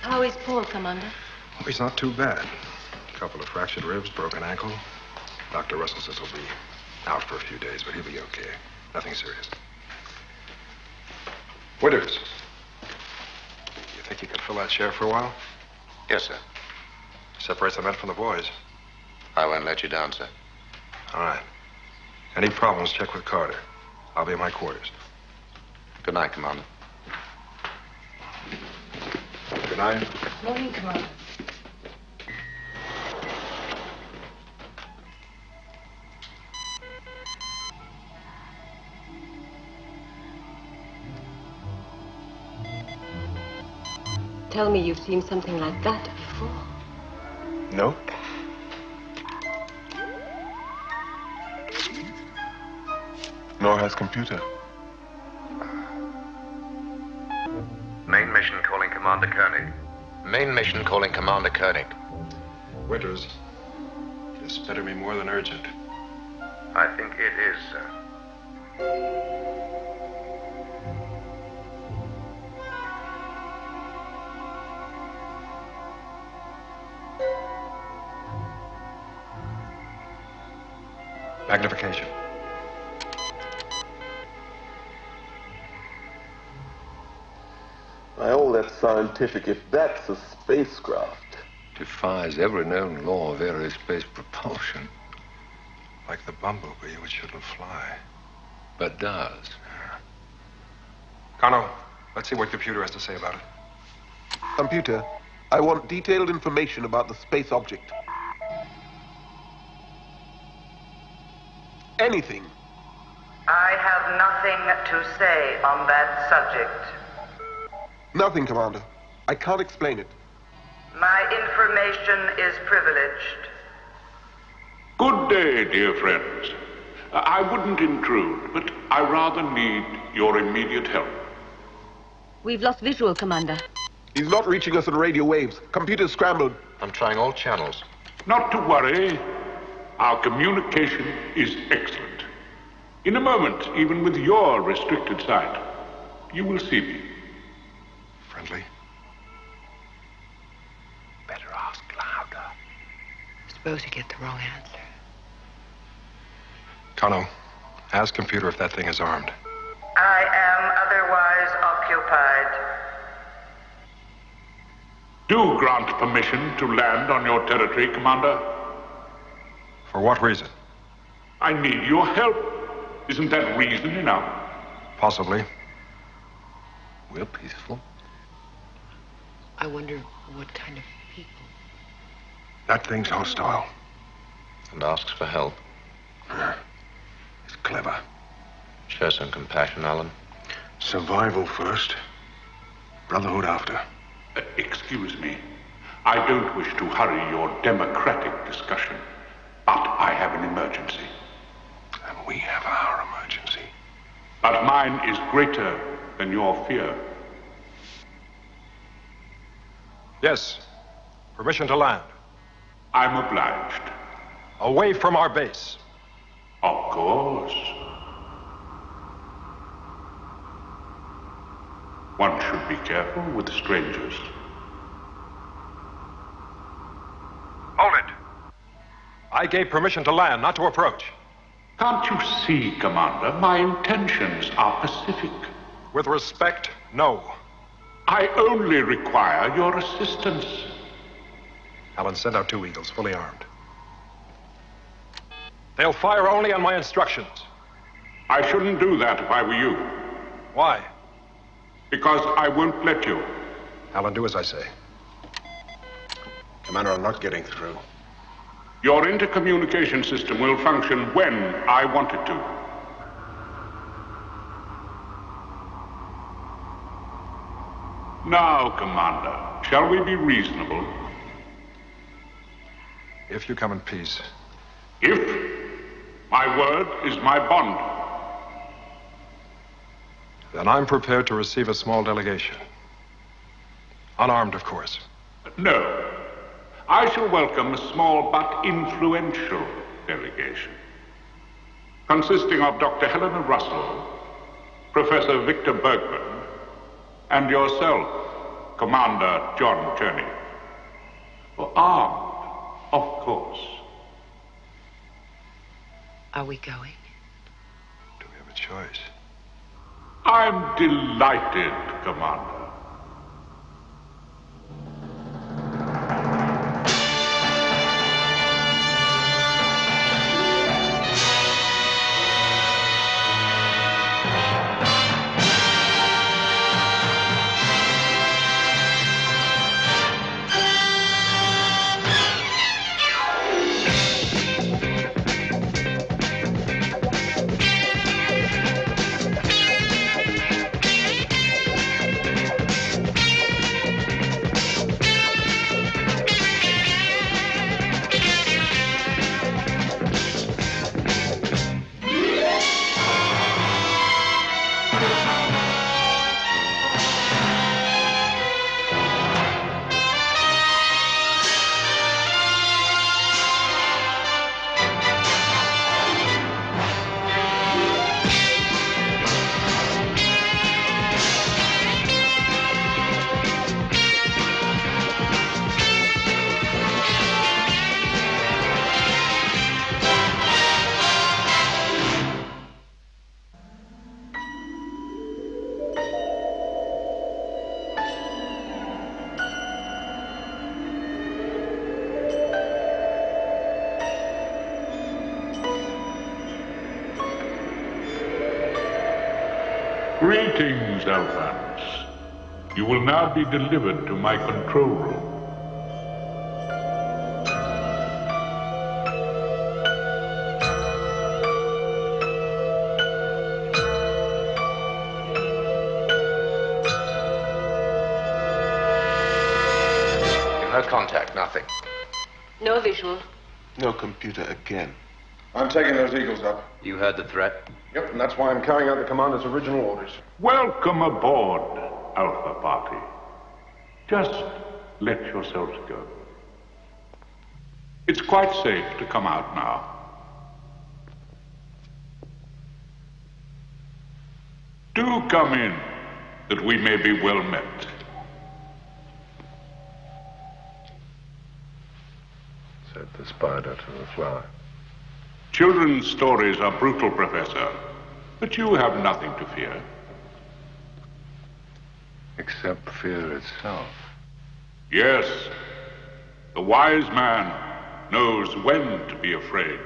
How is Paul, Commander? Oh, he's not too bad. A couple of fractured ribs, broken ankle. Dr. Russell says he'll be out for a few days, but he'll be okay. Nothing serious. Winters, you think you can fill that chair for a while? Yes, sir. Separate the men from the boys. I won't let you down, sir. All right. Any problems, check with Carter. I'll be in my quarters. Good night, Commander. Good night. Morning, Commander. Tell me you've seen something like that before. No. Nor has computer. Main mission calling Commander Koenig. Main mission calling Commander Koenig. Winters, this better be more than urgent. I think it is, sir. Magnification. By all that's scientific, if that's a spacecraft. Defies every known law of aerospace propulsion. Like the bumblebee, which shouldn't fly. But does. Cano, let's see what computer has to say about it. Computer, I want detailed information about the space object. Anything. I have nothing to say on that subject. Nothing, Commander. I can't explain it. My information is privileged. Good day, dear friends. I wouldn't intrude, but I rather need your immediate help. We've lost visual, Commander. He's not reaching us on radio waves. Computer's scrambled. I'm trying all channels. Not to worry. Our communication is excellent. In a moment, even with your restricted sight, you will see me. Friendly? Better ask louder. Suppose you get the wrong answer. Cano, ask computer if that thing is armed. I am otherwise occupied. Do grant permission to land on your territory, Commander. For what reason? I need your help. Isn't that reason enough? Possibly. We're peaceful. I wonder what kind of people. That thing's hostile. And asks for help. It's clever. Show some compassion, Alan. Survival first. Brotherhood after. Excuse me. I don't wish to hurry your democratic discussion, but I have an emergency. And we have our emergency. But mine is greater than your fear. Yes. Permission to land. I'm obliged. Away from our base. Of course. One should be careful with strangers. Hold it. I gave permission to land, not to approach. Can't you see, Commander? My intentions are pacific. With respect, no. I only require your assistance. Alan, send out 2 Eagles, fully armed. They'll fire only on my instructions. I shouldn't do that if I were you. Why? Because I won't let you. Alan, do as I say. Commander, I'm not getting through. Your intercommunication system will function when I want it to. Now, Commander, shall we be reasonable? If you come in peace. If? My word is my bond. Then I'm prepared to receive a small delegation. Unarmed, of course. No. I shall welcome a small but influential delegation, consisting of Dr. Helena Russell, Professor Victor Bergman, and yourself, Commander John Koenig. Armed, of course. Are we going? Do we have a choice? I'm delighted, Commander. Greetings, Alphans. You will now be delivered to my control room. No contact, nothing. No visual. No computer again. I'm taking those Eagles up. You heard the threat? Yep, and that's why I'm carrying out the commander's original orders. Welcome aboard, Alpha Party. Just let yourselves go. It's quite safe to come out now. Do come in, that we may be well met. Said the spider to the fly. Children's stories are brutal, Professor, but you have nothing to fear. Except fear itself. Yes, the wise man knows when to be afraid.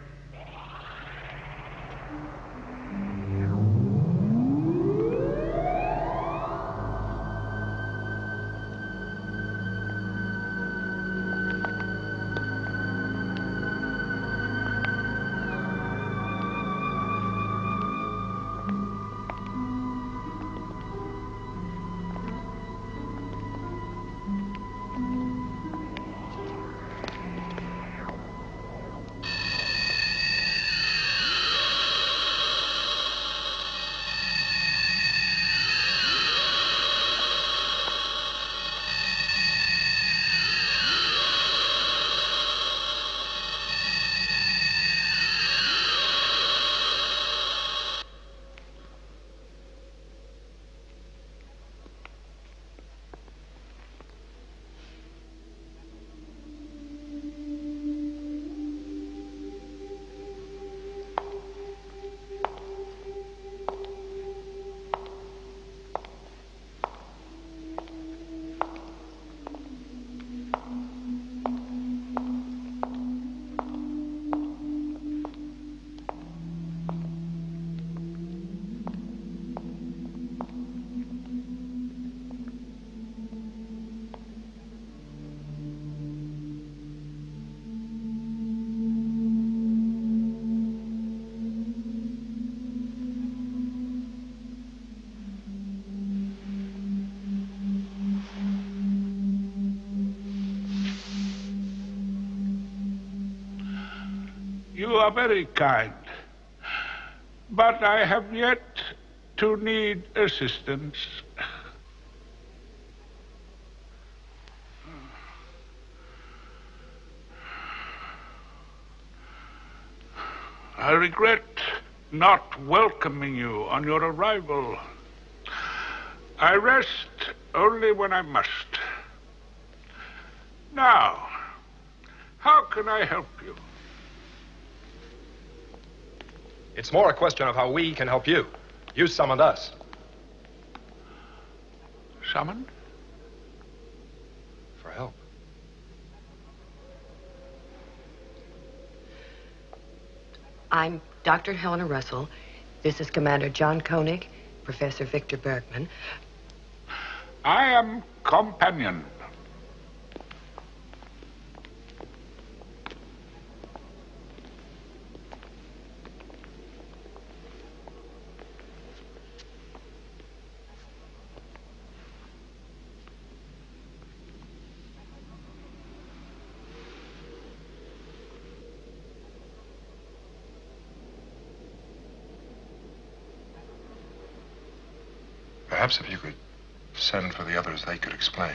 You are very kind, but I have yet to need assistance. I regret not welcoming you on your arrival. I rest only when I must. Now, how can I help you? It's more a question of how we can help you. You summoned us. Summoned? For help. I'm Dr. Helena Russell. This is Commander John Koenig, Professor Victor Bergman. I am companion. Perhaps if you could send for the others, they could explain.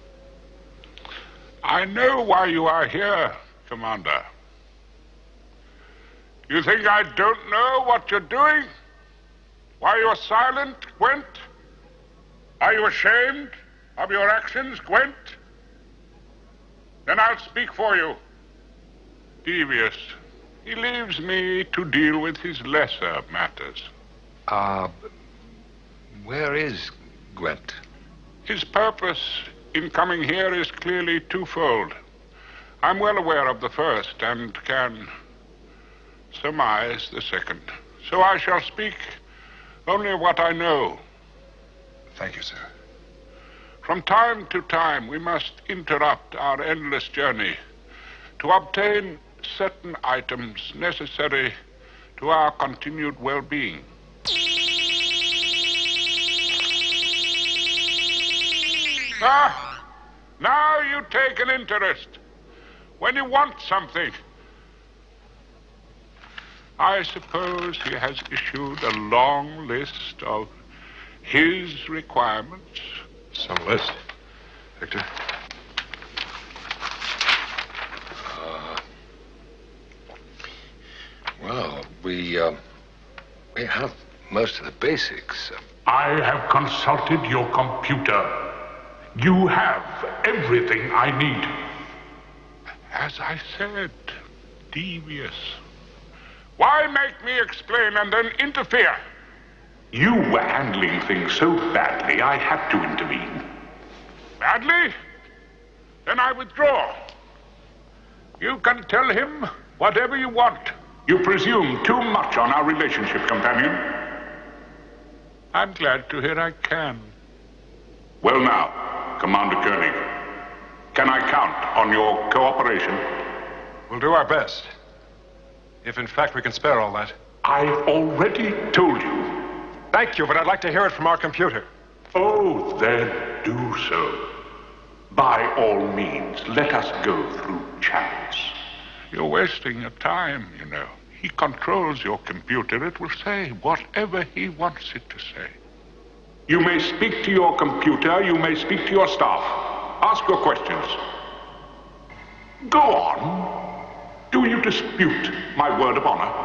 I know why you are here, Commander. You think I don't know what you're doing? Why you're silent, Gwent? Are you ashamed of your actions, Gwent? Then I'll speak for you. Devious. He leaves me to deal with his lesser matters. Where is Gwent? His purpose in coming here is clearly twofold. I'm well aware of the first and can surmise the second. So I shall speak only of what I know. Thank you, sir. From time to time, we must interrupt our endless journey to obtain certain items necessary to our continued well-being. Ah, now you take an interest. When you want something. I suppose he has issued a long list of his requirements. Some list. Victor? Well, we have most of the basics. I have consulted your computer. You have everything I need. As I said, devious. Why make me explain and then interfere? You were handling things so badly, I had to intervene. Badly? Then I withdraw. You can tell him whatever you want. You presume too much on our relationship, companion. I'm glad to hear I can. Well now, Commander Koenig, can I count on your cooperation? We'll do our best. If in fact we can spare all that. I've already told you. Thank you, but I'd like to hear it from our computer. Oh, then do so. By all means, let us go through channels. You're wasting your time, you know. He controls your computer. It will say whatever he wants it to say. You may speak to your computer, you may speak to your staff. Ask your questions. Go on. Do you dispute my word of honor?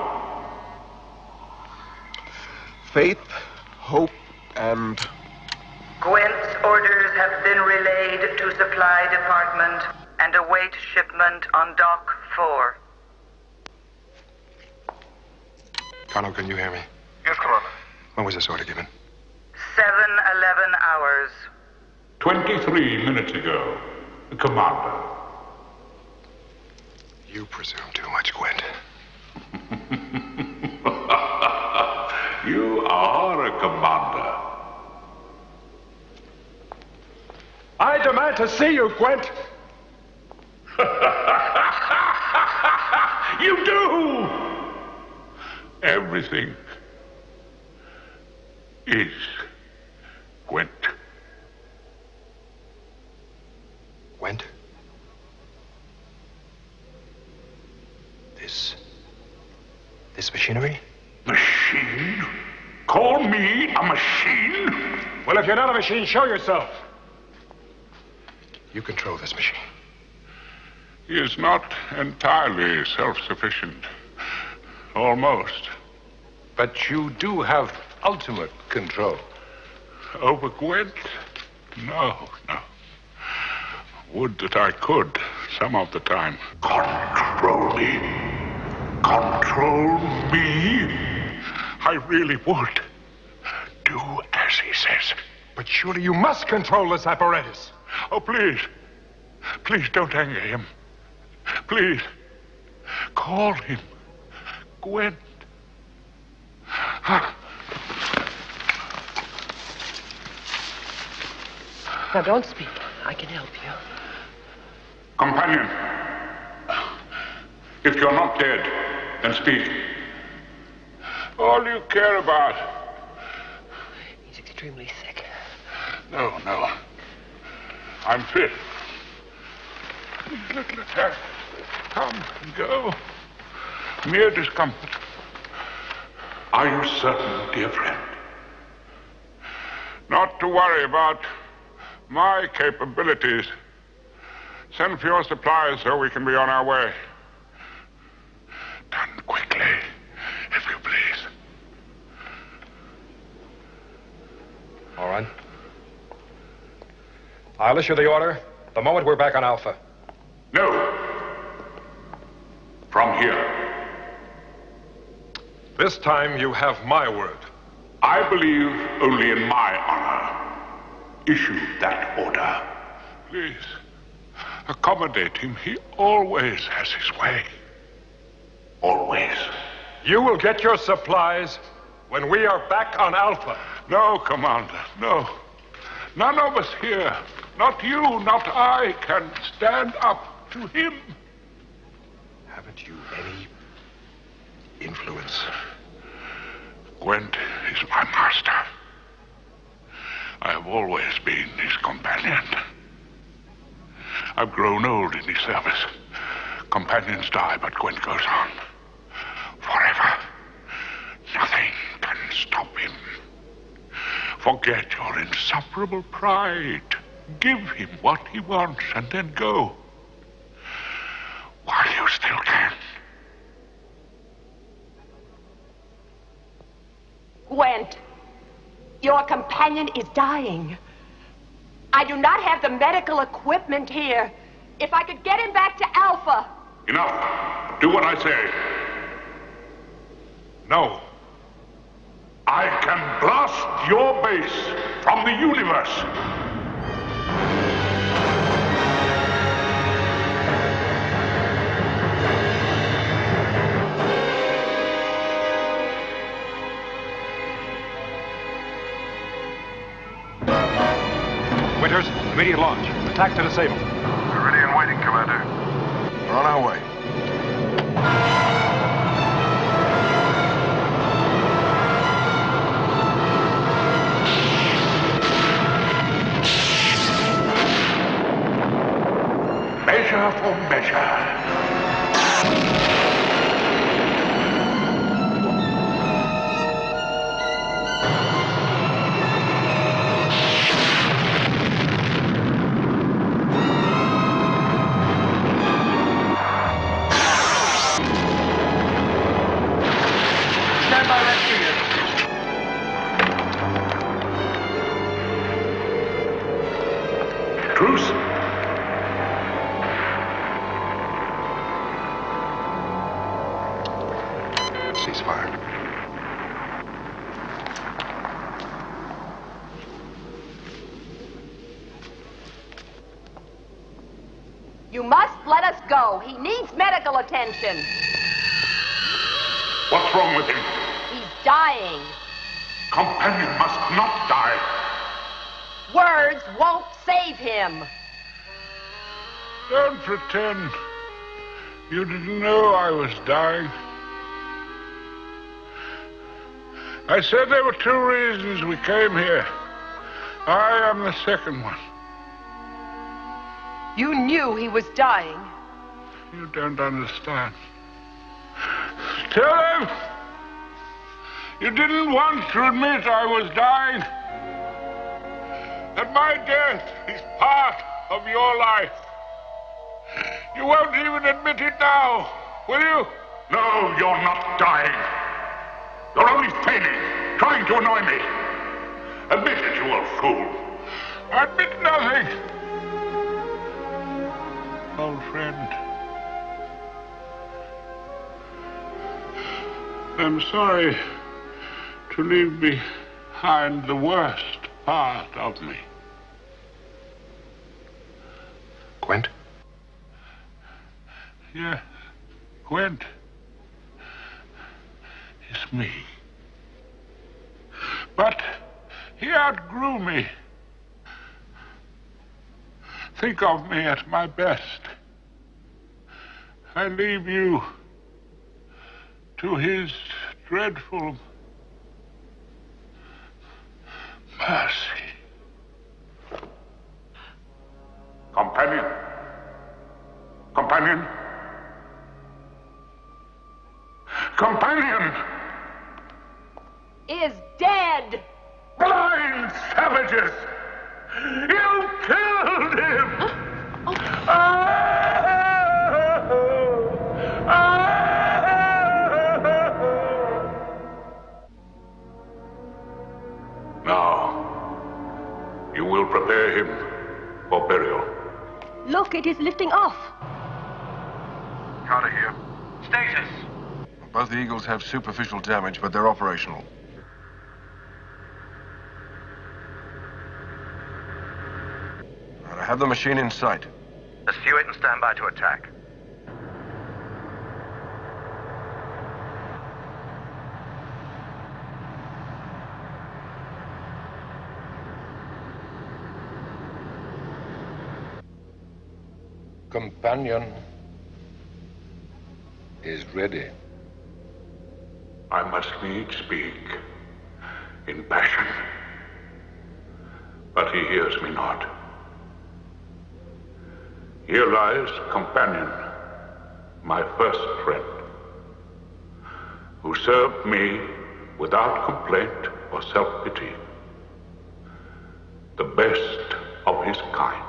Faith, hope, and... Gwent's orders have been relayed to Supply Department and await shipment on Dock 4. Colonel, can you hear me? Yes, Commander. When was this order given? 7:11 hours. 23 minutes ago, Commander. You presume too much, Gwent. You are a commander. I demand to see you, Gwent. You do! Everything is Gwent. Gwent? This machinery? Machine? Call me a machine? Well, if you're not a machine, show yourself. You control this machine. He is not entirely self-sufficient. Almost. But you do have ultimate control. Over Gwent? No. Would that I could, some of the time. Control me. Control me. I really would. Do as he says. But surely you must control this apparatus. Oh, please. Please don't anger him. Please. Call him. Gwent. Now, don't speak. I can help you. Companion. If you're not dead, then speak. All you care about. He's extremely sick. No. I'm fit. These little attacks come and go. Mere discomfort. Are you certain, dear friend? Not to worry about my capabilities. Send for your supplies so we can be on our way. Done quickly, if you please. All right. I'll issue the order the moment we're back on Alpha. No. From here. This time you have my word. I believe only in my honor. Issue that order. Please, accommodate him. He always has his way. Always. You will get your supplies when we are back on Alpha. No, Commander, no. None of us here, not you, not I, can stand up to him. Haven't you any influence? Gwent is my master. I have always been his companion. I've grown old in his service. Companions die, but Gwent goes on. Forever. Nothing can stop him. Forget your insufferable pride. Give him what he wants and then go. While you still can. Gwent, your companion is dying. I do not have the medical equipment here. If I could get him back to Alpha. Enough. Do what I say. No. I can blast your base from the universe. Winters, immediate launch. Attack to disable. We're ready and waiting, Commander. We're on our way. Measure for measure. Truce. Ceasefire. You must let us go. He needs medical attention. What's wrong with him? He's dying. Companion must not die. Words won't save him. Don't pretend you didn't know I was dying. I said there were two reasons we came here. I am the second one. You knew he was dying. You don't understand. Tell him you didn't want to admit I was dying. That my death is part of your life. You won't even admit it now, will you? No, you're not dying. You're only feigning, trying to annoy me. Admit it, you old fool. Admit nothing. Old friend. I'm sorry to leave behind the worst part of me. Gwent? Yes, Gwent. It's me. But he outgrew me. Think of me at my best. I leave you to his dreadful mercy. Companion. Companion. Companion! Is dead! Blind savages! You killed him! Now, you will prepare him for burial. Look, it is lifting off. Carter here. Status. Both the Eagles have superficial damage, but they're operational. I have the machine in sight. Pursue it and stand by to attack. Companion is ready. I must needs speak in passion, but he hears me not. Here lies Companion, my first friend, who served me without complaint or self-pity, the best of his kind.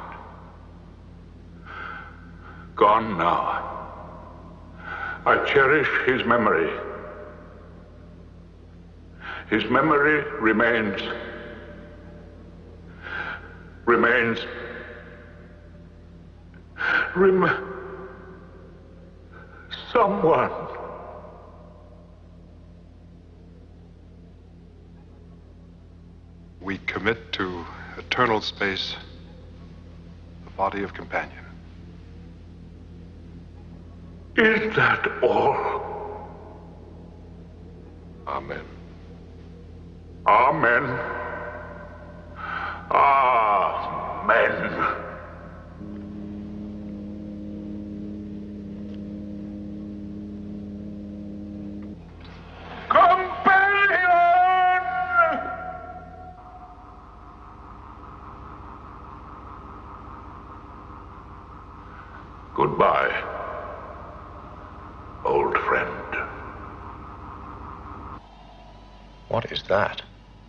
Gone now. I cherish his memory. His memory remains someone. We commit to eternal space the body of Companion. Is that all? Amen. Amen. Amen. Companion! Goodbye, old friend. What is that?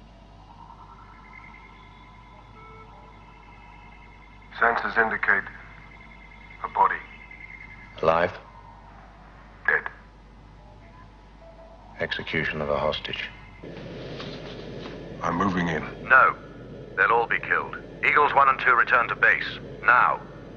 Sensors indicate a body. Alive? Dead. Execution of a hostage. I'm moving in. No. They'll all be killed. Eagles 1 and 2 return to base. Now.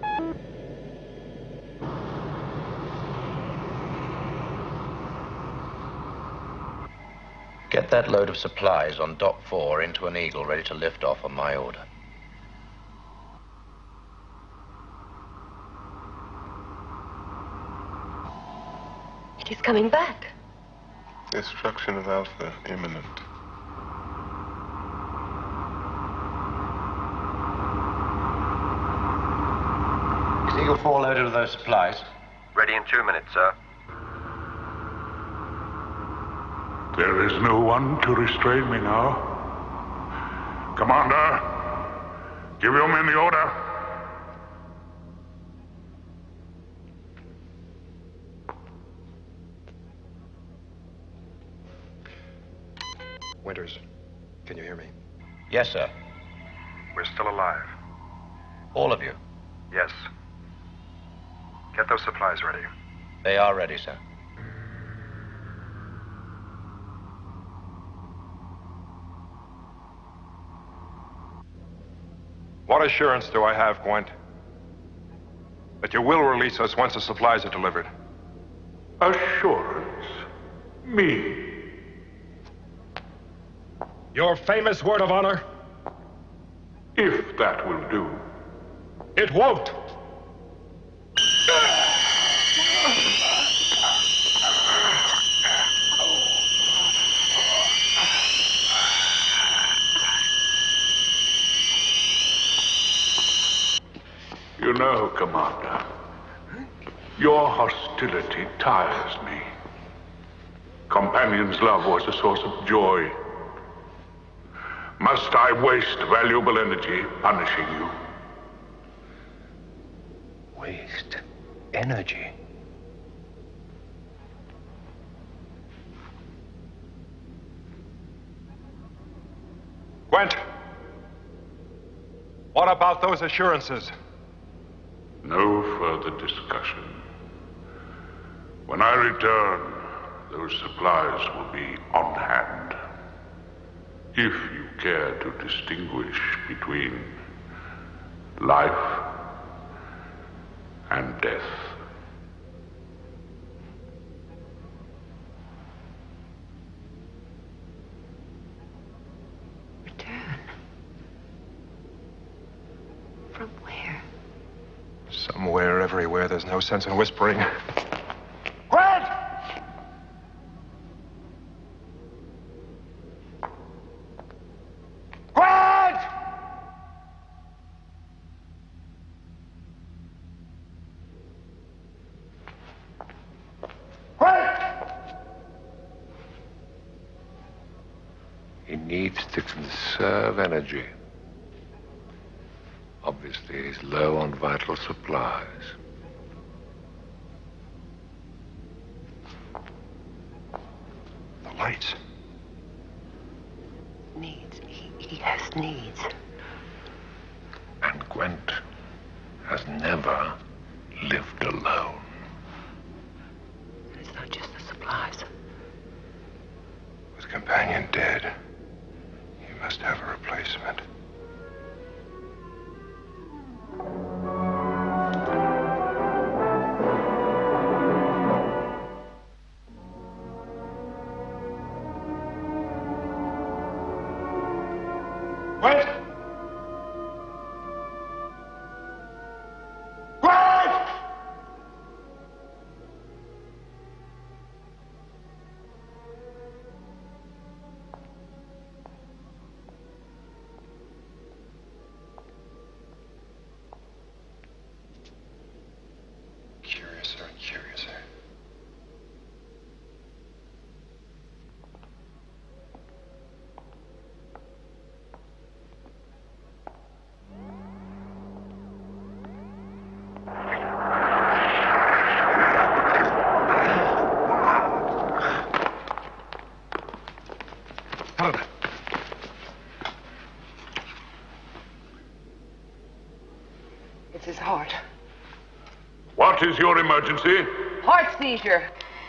Get that load of supplies on Dock 4 into an Eagle ready to lift off on my order. It is coming back. Destruction of Alpha imminent. Is Eagle 4 loaded with those supplies? Ready in 2 minutes, sir. There is no one to restrain me now. Commander, give your men the order. Winters, can you hear me? Yes, sir. We're still alive. All of you. Yes. Get those supplies ready. They are ready, sir. What assurance do I have, Gwent, that you will release us once the supplies are delivered? Assurance? Me? Your famous word of honor? If that will do. It won't! You know, Commander, your hostility tires me. Companion's love was a source of joy. Must I waste valuable energy punishing you? Waste energy? Gwent! What about those assurances? No further discussion. When I return, those supplies will be on hand. If you care to distinguish between life and death. Return? From where? Somewhere, everywhere, there's no sense in whispering. Gwent! Gwent! Gwent! He needs to conserve energy. Obviously, he's low on vital supplies. The lights. Needs. He has needs. And Gwent has never lived alone. It's not just the supplies. With companion dead, he must have a replacement. Gwent! Gwent! Curiouser and curiouser. Helena. It's his heart. What is your emergency? Heart seizure.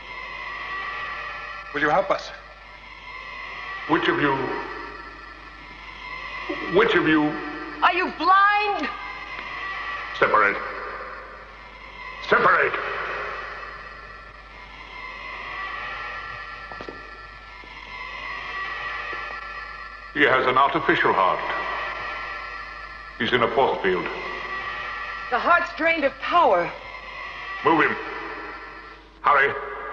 Will you help us? Which of you... Which of you... Are you blind? Separate. Separate! He has an artificial heart. He's in a force field. The heart's drained of power. Move him. Hurry.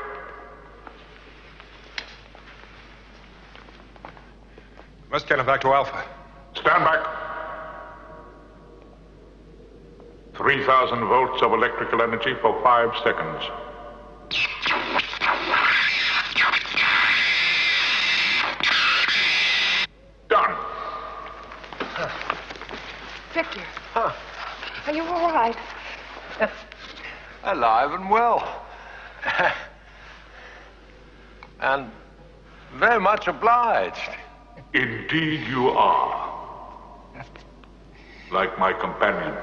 Must get him back to Alpha. Stand back. 3,000 volts of electrical energy for 5 seconds. Done. Victor. Are you all right? Alive and well. And very much obliged. Indeed you are. Like my companion.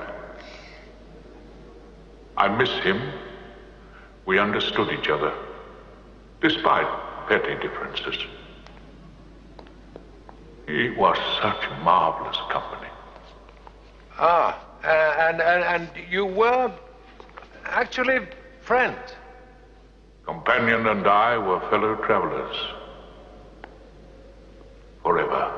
I miss him. We understood each other, despite petty differences. He was such marvelous company. And you were actually friends. Companion and I were fellow travelers. Forever.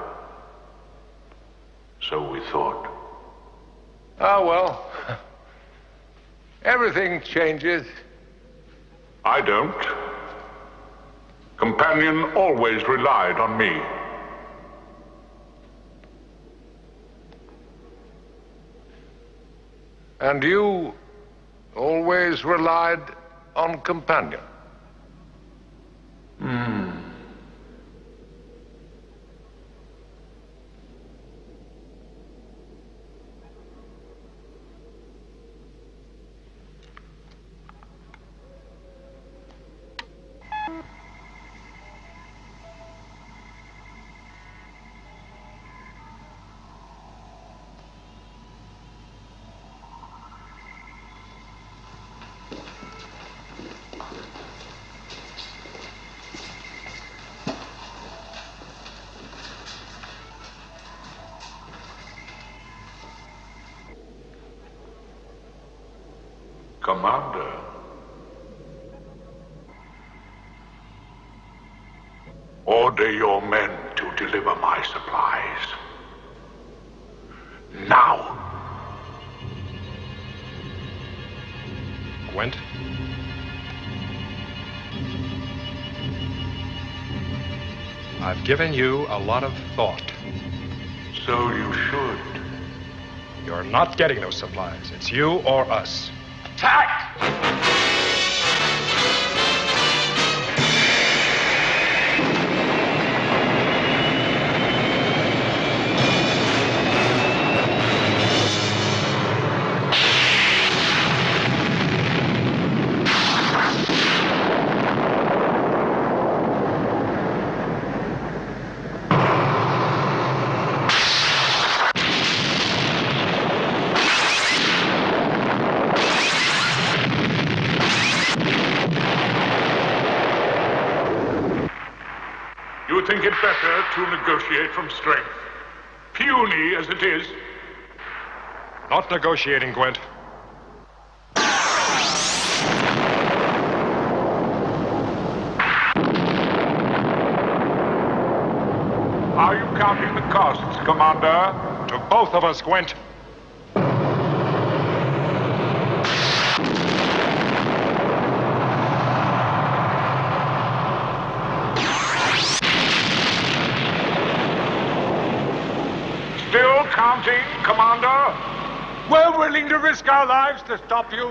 So we thought. Oh, well. Everything changes. I don't. Companion always relied on me. And you always relied on Companion? Commander. Order your men to deliver my supplies. Now. Gwent? I've given you a lot of thought. So you should. You're not getting those supplies. It's you or us. Attack! You think it better to negotiate from strength, puny as it is? Not negotiating, Gwent. Are you counting the costs, Commander? To both of us, Gwent. Still counting, Commander? We're willing to risk our lives to stop you.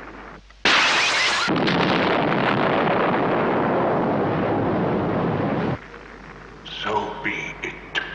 So be it.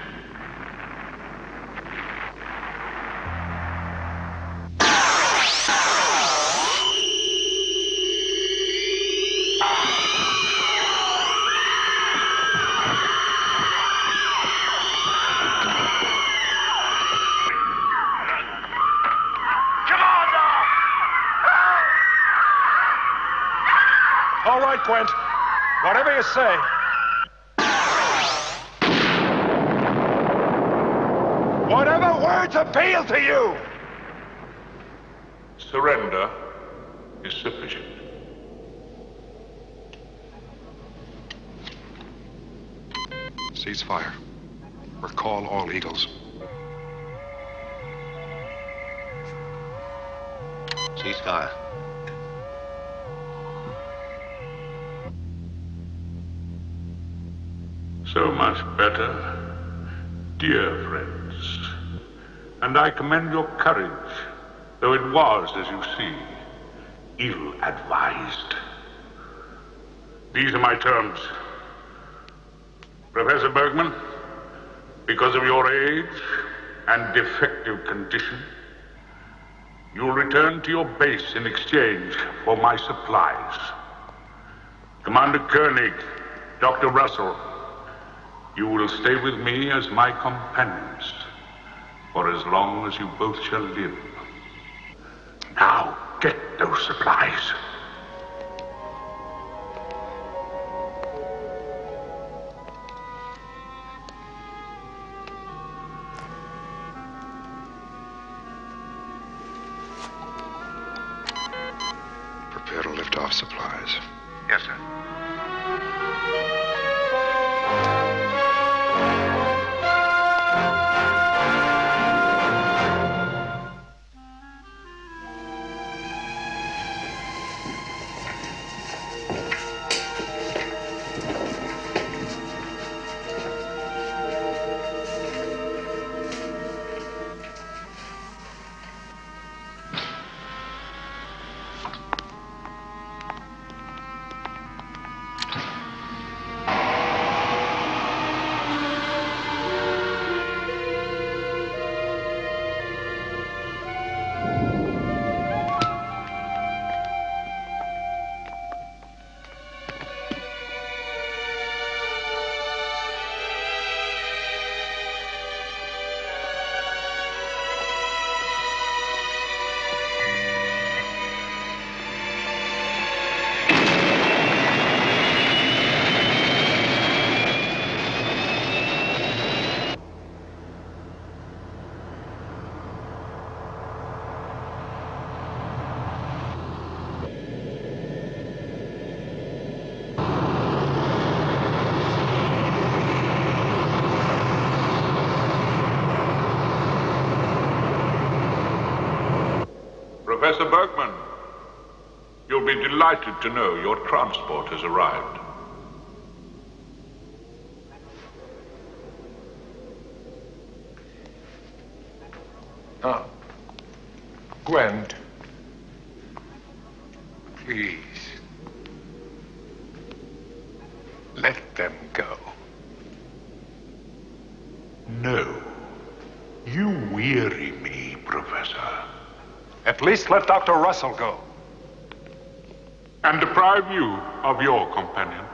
All right, Gwent. Whatever you say. Whatever words appeal to you. Surrender is sufficient. Ceasefire. Recall all Eagles. Ceasefire. So much better, dear friends. And I commend your courage, though it was, as you see, ill-advised. These are my terms. Professor Bergman, because of your age and defective condition, you'll return to your base in exchange for my supplies. Commander Koenig, Dr. Russell, you will stay with me as my companions for as long as you both shall live. Now, get those supplies. dropped off supplies. Yes, sir. Professor Bergman, you'll be delighted to know your transport has arrived. Gwent. Please. Let them go. No. You weary me, Professor. At least let Dr. Russell go. And deprive you of your companion.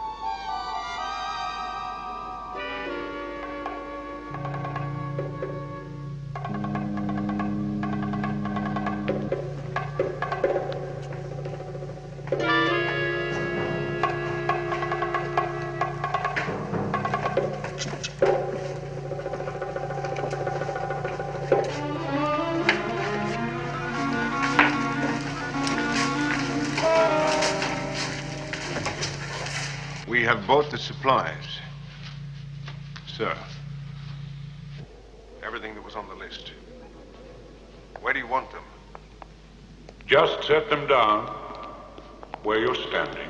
We have bought the supplies. Sir. Everything that was on the list. Where do you want them? Just set them down where you're standing.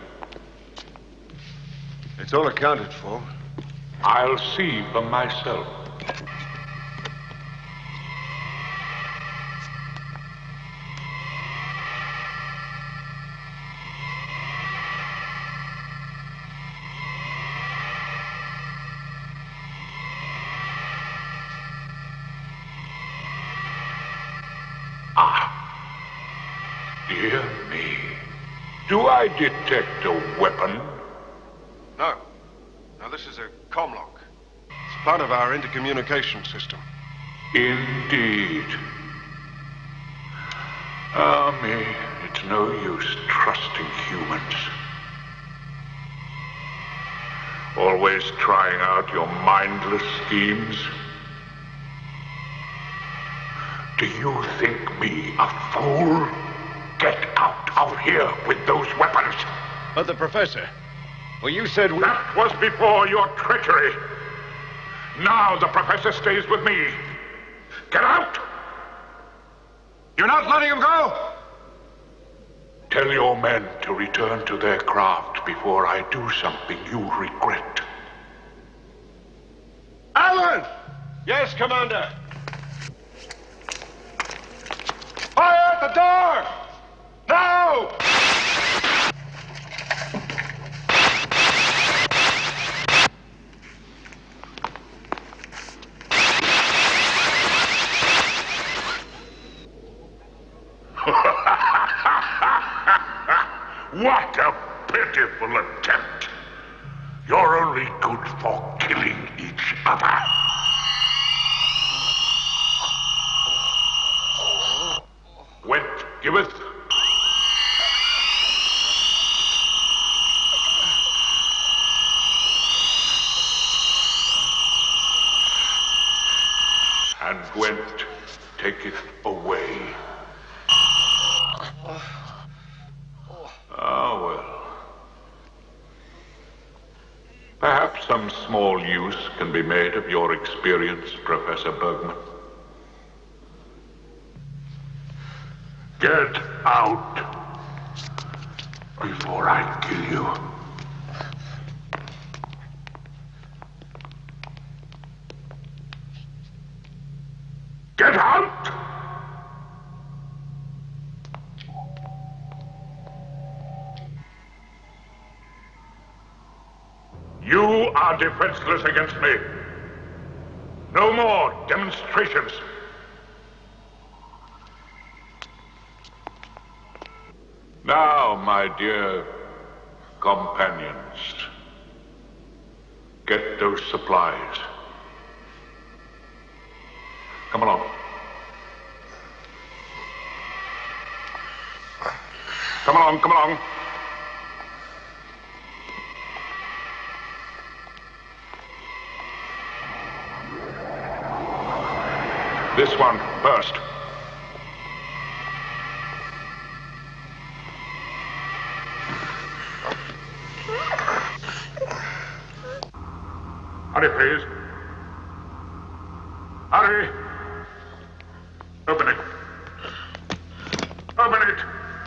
It's all accounted for. I'll see for myself. Dear me. Do I detect a weapon? No. No, this is a comm lock. It's part of our intercommunication system. Indeed. Ah, me. It's no use trusting humans. Always trying out your mindless schemes. Do you think me a fool? Get out of here with those weapons! But the Professor... Well, you said we... That was before your treachery. Now the Professor stays with me. Get out! You're not letting him go? Tell your men to return to their craft before I do something you regret. Alan! Yes, Commander. Fire at the door! Now! What a pitiful attempt. You're only good for killing each other. Gwent, giveth. And Gwent taketh away. some small use can be made of your experience, Professor Bergman. Get out before I kill you. Get out! You are defenseless against me. No more demonstrations. Now, my dear companions, get those supplies. Come along. Come along, come along. This one first. Hurry, please. Hurry. Open it. Open it.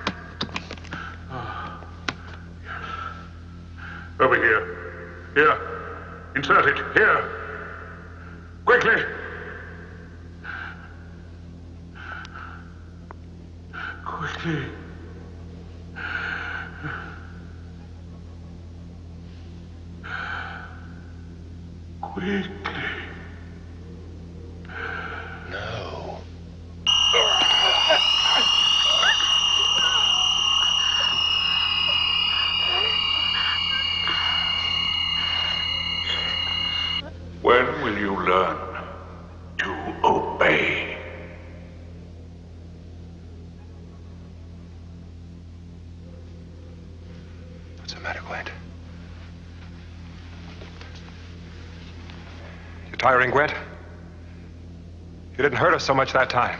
Over here. Here. Insert it. Here. Quickly. Quickly. Quickly. No. When will you learn to obey? What's the matter, Gwent? You tiring, Gwent? You didn't hurt us so much that time.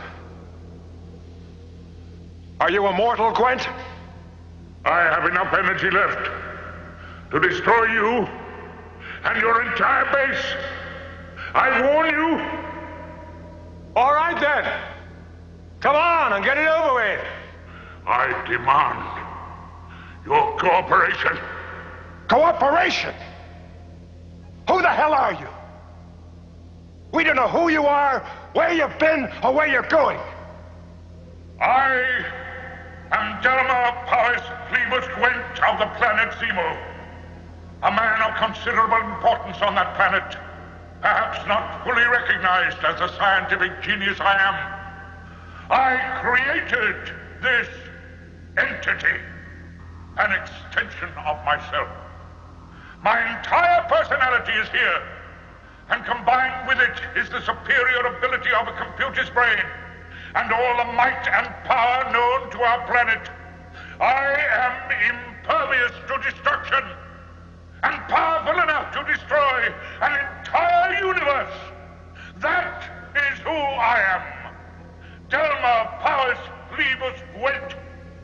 Are you immortal, Gwent? I have enough energy left to destroy you and your entire base. I warn you. All right, then. Come on and get it over with. I demand your cooperation. Cooperation? Who the hell are you? We don't know who you are, where you've been, or where you're going. I am Delmar Powis Phoebus Gwent of the planet Zemo. A man of considerable importance on that planet. Perhaps not fully recognized as the scientific genius I am. I created this entity, an extension of myself. My entire personality is here, and combined with it is the superior ability of a computer's brain, and all the might and power known to our planet. I am impervious to destruction, and powerful enough to destroy an entire universe. That is who I am. Delmar Powis Phoebus Gwent.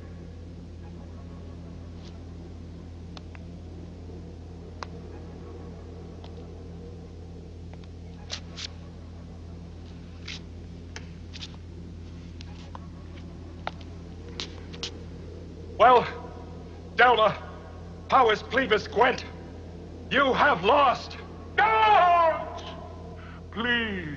Well, Delmar Powis Phoebus Gwent, you have lost. Don't! Please.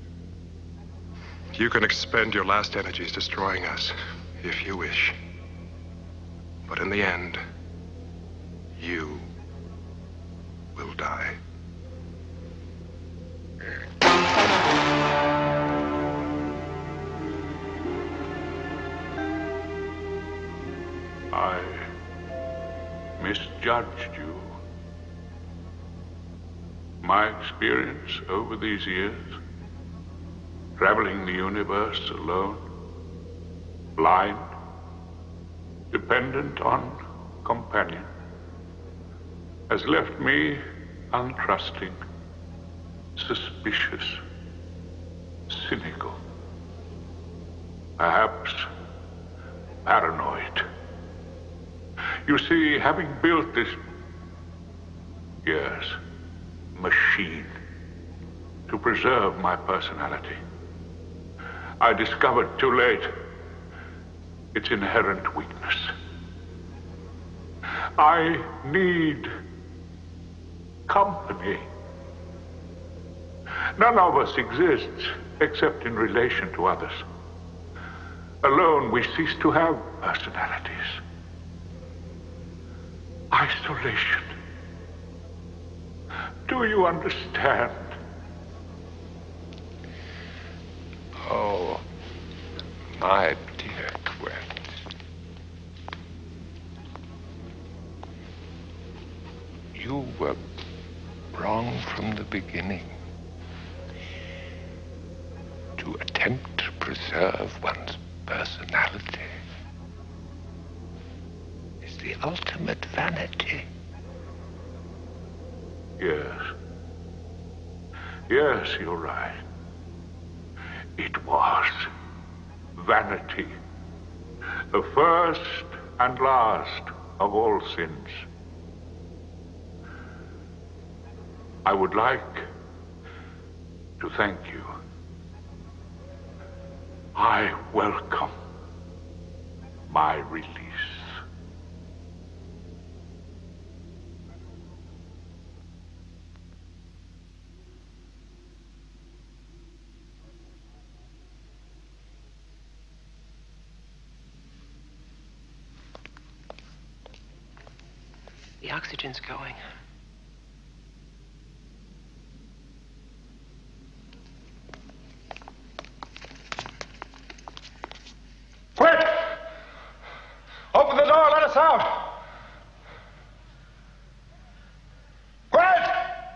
You can expend your last energies destroying us, if you wish. But in the end, you will die. I misjudged you. My experience over these years, traveling the universe alone, blind, dependent on companion, has left me untrusting, suspicious, cynical, perhaps paranoid. You see, having built this... Yes, machine to preserve my personality. I discovered too late its inherent weakness. I need company. None of us exists except in relation to others. Alone, we cease to have personalities. Isolation. Do you understand? Oh, my dear Gwent. You were wrong from the beginning. To attempt to preserve one's personality is the ultimate vanity. Yes. Yes, you're right. It was vanity. The first and last of all sins. I would like to thank you. I welcome my release. The oxygen's going. Gwent! Open the door, let us out! Gwent!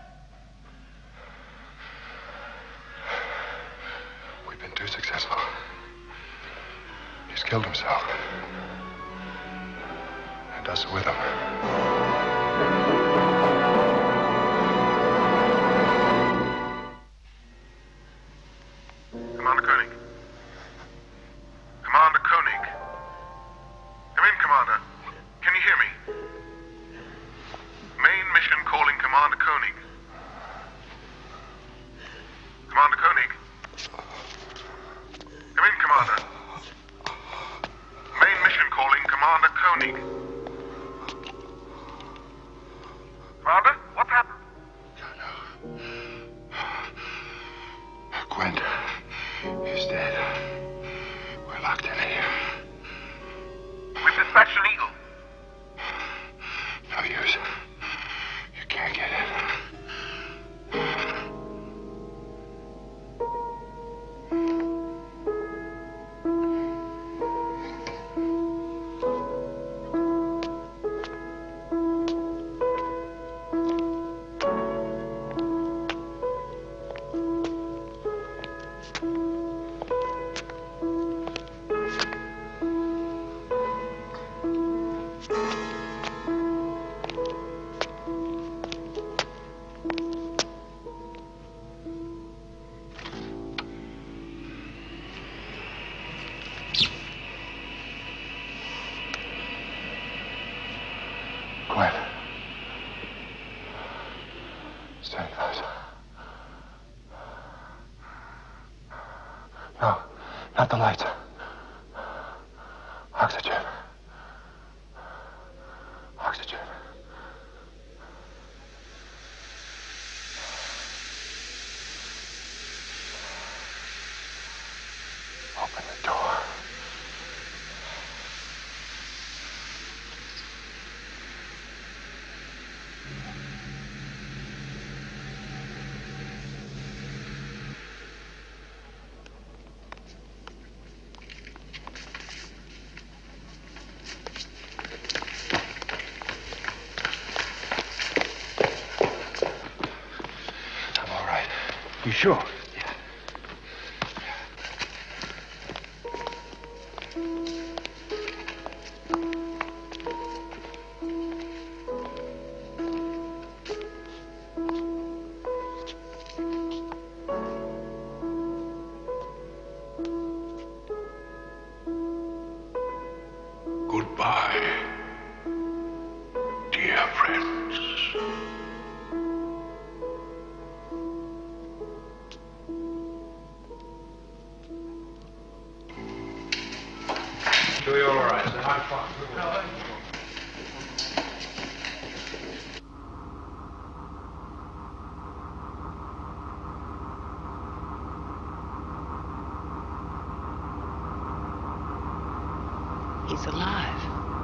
We've been too successful. He's killed himself. And us with him. Commander Koenig. Commander Koenig. Come in, Commander. Can you hear me? Main mission calling Commander Koenig. Commander Koenig. Come in, Commander. Main mission calling Commander Koenig. Commander, what's happened? Gwent is dead. We're locked in here. We've dispatched an eagle. No use. You can't get in. Gwent. Stay close. No, not the lights. Oxygen. Oxygen. Open the door. You sure? Goodbye, dear friends. sure you're all right, sir. I'm fine. He's alive.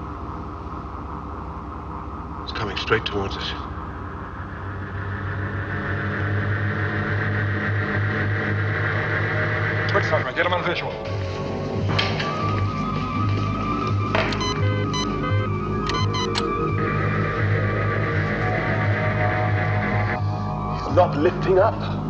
It's coming straight towards us. Quick, Sergeant, get him on visual. He's not lifting up.